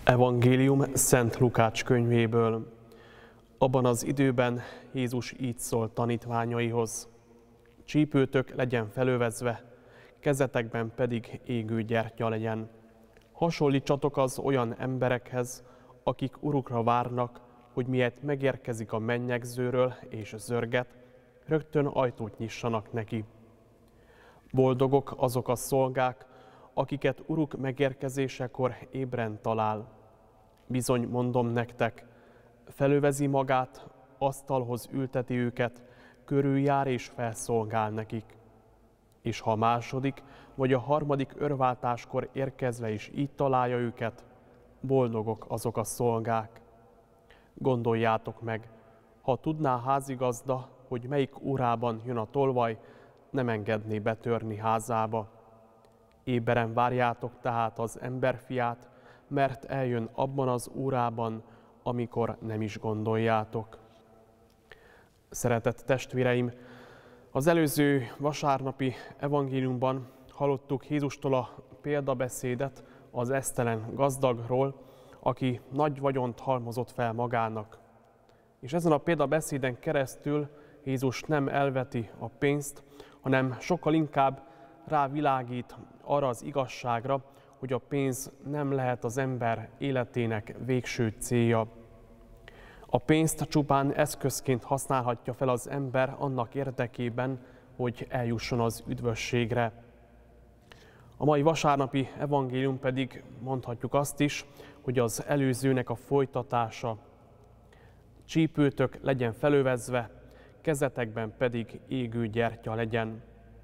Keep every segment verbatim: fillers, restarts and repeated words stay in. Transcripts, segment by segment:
Evangélium Szent Lukács könyvéből. Abban az időben Jézus így szólt tanítványaihoz: csípőtök legyen felövezve, kezetekben pedig égő gyertya legyen. Hasonlítsatok az olyan emberekhez, akik urukra várnak, hogy miért megérkezik a mennyegzőről és zörget, rögtön ajtót nyissanak neki. Boldogok azok a szolgák, akiket uruk megérkezésekor ébren talál. Bizony mondom nektek, felövezi magát, asztalhoz ülteti őket, körüljár és felszolgál nekik. És ha a második vagy a harmadik örváltáskor érkezve is így találja őket, boldogok azok a szolgák. Gondoljátok meg, ha tudná házigazda, hogy melyik órában jön a tolvaj, nem engedné betörni házába. Éberen várjátok tehát az emberfiát, mert eljön abban az órában, amikor nem is gondoljátok. Szeretett testvéreim, az előző vasárnapi evangéliumban hallottuk Jézustól a példabeszédet az esztelen gazdagról, aki nagy vagyont halmozott fel magának. És ezen a példabeszéden keresztül Jézus nem elveti a pénzt, hanem sokkal inkább rávilágít arra az igazságra, hogy a pénz nem lehet az ember életének végső célja. A pénzt csupán eszközként használhatja fel az ember annak érdekében, hogy eljusson az üdvösségre. A mai vasárnapi evangélium pedig mondhatjuk azt is, hogy az előzőnek a folytatása. Csípőtök legyen felövezve, kezetekben pedig égő gyertya legyen.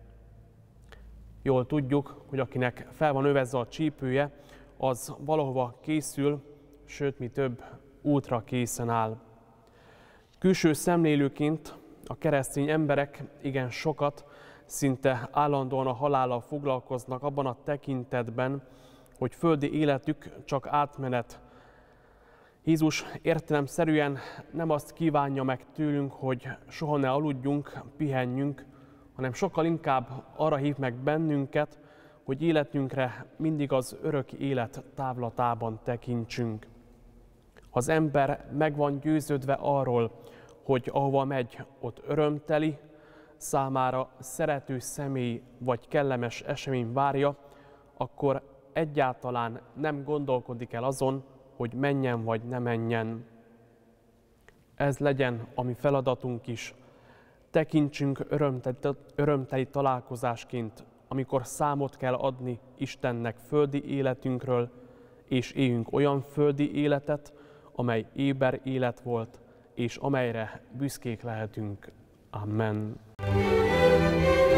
Jól tudjuk, hogy akinek fel van övezve a csípője, az valahova készül, sőt, mi több, útra készen áll. Külső szemlélőként a keresztény emberek igen sokat, szinte állandóan a halállal foglalkoznak abban a tekintetben, hogy földi életük csak átmenet. Jézus értelemszerűen nem azt kívánja meg tőlünk, hogy soha ne aludjunk, pihenjünk, hanem sokkal inkább arra hív meg bennünket, hogy életünkre mindig az örök élet távlatában tekintsünk. Ha az ember meg van győződve arról, hogy ahova megy, ott örömteli, számára szerető személy vagy kellemes esemény várja, akkor egyáltalán nem gondolkodik el azon, hogy menjen vagy ne menjen. Ez legyen a mi feladatunk is. Tekintsünk örömteli, örömteli találkozásként, amikor számot kell adni Istennek földi életünkről, és éljünk olyan földi életet, amely éber élet volt, és amelyre büszkék lehetünk. Amen.